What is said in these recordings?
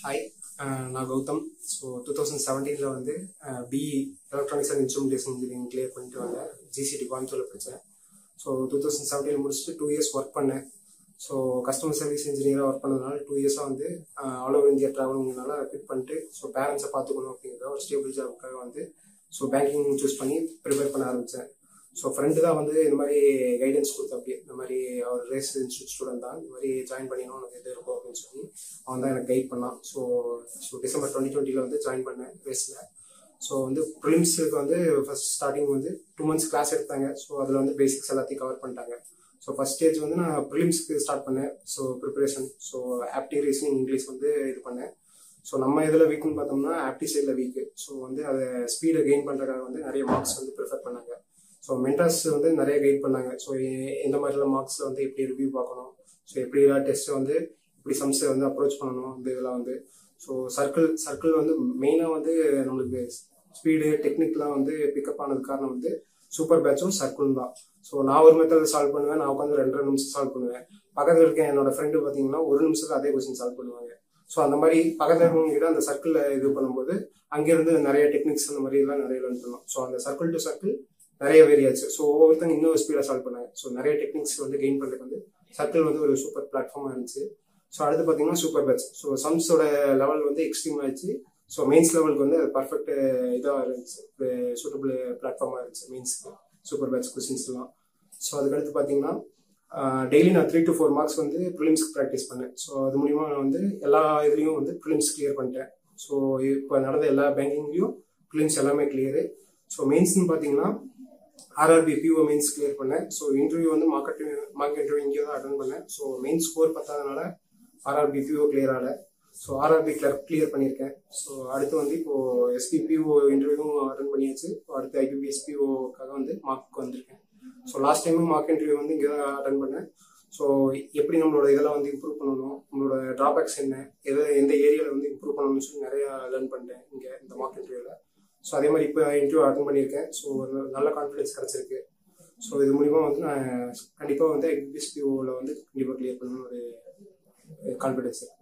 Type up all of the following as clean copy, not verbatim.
Hi, நான் Gautham. So 2017 வந்து BE electronics and instrumentation engineering clear பண்ணிட்டு வந்தேன். ஜிசிடி கோயம்புத்தூரில் படித்தேன். ஸோ 2017 முடிச்சுட்டு 2 years ஒர்க் பண்ணேன். ஸோ கஸ்டமர் சர்வீஸ் இன்ஜினியராக ஒர்க் பண்ணதுனால 2 years வந்து ஆல் ஓவர் இந்தியா ட்ராவலிங்னால ஃபிட் பண்ணிட்டு ஸோ பேரண்ட்ஸை பார்த்துக்கணும் அப்படிங்கிற ஒரு ஸ்டேபிள் ஜாபுக்காக வந்து ஸோ பேங்கிங் சூஸ் பண்ணி ப்ரிப்பேர் பண்ண ஆரம்பித்தேன். ஸோ ஃப்ரெண்டு தான் வந்து இந்த மாதிரி கைடன்ஸ் கொடுத்தா அப்படியே இந்த மாதிரி அவர் ரேஸ் இன்ஸ்டியூட் ஸ்டூடெண்ட் தான், இந்த மாதிரி ஜாயின் பண்ணிடணும் உனக்கு எது இருக்கும் அப்படின்னு சொல்லி அவன் தான் எனக்கு கைட் பண்ணான். ஸோ டிசம்பர் 2020 வந்து ஜாயின் பண்ணேன் ரேஸில். ஸோ வந்து ப்ரிலிம்ஸுக்கு வந்து ஃபர்ஸ்ட் ஸ்டார்டிங் வந்து 2 months கிளாஸ் எடுத்தாங்க. ஸோ அதில் வந்து பேசிக்ஸ் எல்லாத்தையும் கவர் பண்ணிட்டாங்க. ஸோ ஃபர்ஸ்ட் ஸ்டேஜ் வந்து நான் ப்ரிலிம்ஸ்க்கு ஸ்டார்ட் பண்ணேன். So preparation so apti reasoning English வந்து இது பண்ணேன். ஸோ நம்ம இதில் வீக்குன்னு பார்த்தோம்னா ஆப்டி சைடில் வீக்கு. ஸோ வந்து அதை ஸ்பீடை கெயின் பண்ணுறதுக்காக வந்து நிறைய மார்க்ஸ் வந்து ப்ரிஃபர் பண்ணாங்க. ஸோ மென்டார்ஸ் வந்து நிறைய கைட் பண்ணாங்க. ஸோ எந்த மாதிரிலாம் மார்க்ஸில் வந்து எப்படி ரிவ்யூ பார்க்கணும், ஸோ எப்படிலாம் டெஸ்ட்டை வந்து இப்படி சம்ஸை வந்து அப்ரோச் பண்ணணும், இந்த இதெல்லாம் வந்து ஸோ சர்க்கிள் வந்து மெயினாக வந்து நம்மளுக்கு ஸ்பீடு டெக்னிக்லாம் வந்து பிக்கப் ஆனது காரணம் வந்து சூப்பர் பேட்சும் சர்க்கிளும் தான். ஸோ நான் ஒரு மெத்தட் சால்வ் பண்ணுவேன், நான் உட்காந்து 2 நிமிஷம் சால்வ் பண்ணுவேன். பக்கத்தில் இருக்க என்னோட ஃப்ரெண்டு பார்த்தீங்கன்னா 1 நிமிஷத்துல அதே கொஸ்டின் சால்வ் பண்ணுவாங்க. ஸோ அந்த மாதிரி பக்கத்தில் இருக்கவங்ககிட்ட அந்த சர்க்கிளில் இது பண்ணும்போது அங்கேருந்து நிறைய டெக்னிக்ஸ் அந்த மாதிரிலாம் நிறைய லேர்ன் பண்ணோம். ஸோ அந்த சர்க்கிள் டு சர்க்கிள் நிறைய வேரியாச்சு. ஸோ ஒவ்வொருத்தங்க இன்னொரு ஸ்பீடாக சால்வ் பண்ணாங்க. ஸோ நிறைய டெக்னிக்ஸ் வந்து கெயின் பண்ணுறதுக்கு வந்து சர்க்கிள் வந்து ஒரு சூப்பர் பிளாட்ஃபார்மாக இருந்துச்சு. ஸோ அடுத்து பார்த்தீங்கன்னா சூப்பர் பேட்ச். ஸோ சம்ஸோட லெவல் வந்து எக்ஸ்ட்ரீம் ஆயிடுச்சு. ஸோ மெயின்ஸ் லெவலுக்கு வந்து அது பர்ஃபெக்ட் இதாக இருந்துச்சு, சூட்டபிள் பிளாட்ஃபார்மாக இருந்துச்சு மெயின்ஸ்க்கு சூப்பர் பேட்ச் கொஸ்டின்ஸ்லாம். ஸோ அதுக்கடுத்து பார்த்தீங்கன்னா டெய்லி நான் 3 to 4 மார்க்ஸ் வந்து ப்ரிலிம்ஸ்க்கு ப்ராக்டிஸ் பண்ணேன். ஸோ அது மூலிமா நான் வந்து எல்லா இதுலேயும் வந்து ப்ரிலிம்ஸ் கிளியர் பண்ணிட்டேன். ஸோ இப்போ நடந்த எல்லா பேங்கிங்லேயும் ப்ரிலிம்ஸ் எல்லாமே கிளியரு. ஸோ மெயின்ஸ்ன்னு பார்த்தீங்கன்னா ஆர்ஆர்பி பிஓ மெயின்ஸ் கிளியர் பண்ணேன். ஸோ இன்டர்வியூ வந்து மார்க் இன்டர்வியூ இங்கே தான் அட்டன் பண்ணேன். ஸோ மெயின் ஸ்கோர் பத்தாதனால ஆர்ஆர்பி பிஓ கிளியர் ஆகலை. ஸோ ஆர்ஆர்பி கிளர்க் கிளியர் பண்ணியிருக்கேன். ஸோ அடுத்து வந்து இப்போது எஸ்பிபிஓ இன்டர்வியூவும் அட்டன் பண்ணியாச்சு. அடுத்து ஐபிபிஎஸ் பிஓக்காக வந்து மார்க் வந்திருக்கேன். ஸோ லாஸ்ட் டைமும் மார்க் இன்டர்வியூ வந்து இங்கே தான் அட்டன் பண்ணேன். ஸோ எப்படி நம்மளோட இதெல்லாம் வந்து இம்ப்ரூவ் பண்ணணும், நம்மளோட ட்ராபேக்ஸ் என்ன, எந்த ஏரியாவில் வந்து இம்ப்ரூவ் பண்ணணும்னு சொல்லி நிறையா லேர்ன் பண்ணிட்டேன் இங்கே இந்த மார்க் இன்டர்வியூவில். ஸோ அதே மாதிரி இப்போ இன்டர்வியூ அட்டன் பண்ணியிருக்கேன். ஸோ ஒரு நல்ல கான்ஃபிடன்ஸ் கிடச்சிருக்கு. ஸோ இது மூலிமா வந்து நான் கண்டிப்பாக வந்து ஐபிபிஎஸ்பிஓவில் வந்து கண்டிப்பாக கிளியர் பண்ணணும்னு ஒரு கான்ஃபிடன்ஸ் இருக்கு.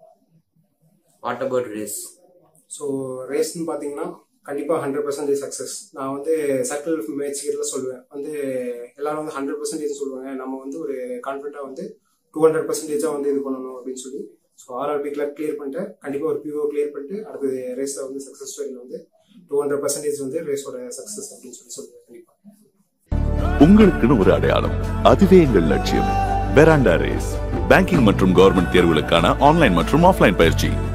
What about Race? ஸோ ரேஸ்ன்னு பார்த்தீங்கன்னா கண்டிப்பாக 100% சக்ஸஸ். நான் வந்து சர்க்கிள் மேட்ச்ல சொல்லுவேன் வந்து எல்லாரும் வந்து 100% சொல்லுவாங்க. நம்ம வந்து ஒரு கான்ஃபிடென்ட்டாக வந்து 200% வந்து இது பண்ணணும் அப்படின்னு சொல்லி. ஸோ ஆர்ஆர்பி கிளர்க் கிளியர் பண்ணிட்டு கண்டிப்பாக ஒரு பிஓ கிளியர் பண்ணிட்டு அடுத்து ரேஸில் வந்து சக்ஸஸ் ஸ்டோரியில் வந்து 200% வந்து ரேஸோட சக்ஸஸ் அப்படின்னு சொல்லி சொல்லுவேன். கண்டிப்பாக உங்களுக்குன்னு ஒரு அடையாளம், அதுவே எங்கள் லட்சியம். வெராண்டா ரேஸ் பேங்கிங் மற்றும் கவர்மெண்ட் தேர்வுகளுக்கான ஆன்லைன் மற்றும் ஆஃப்லைன் பயிற்சி.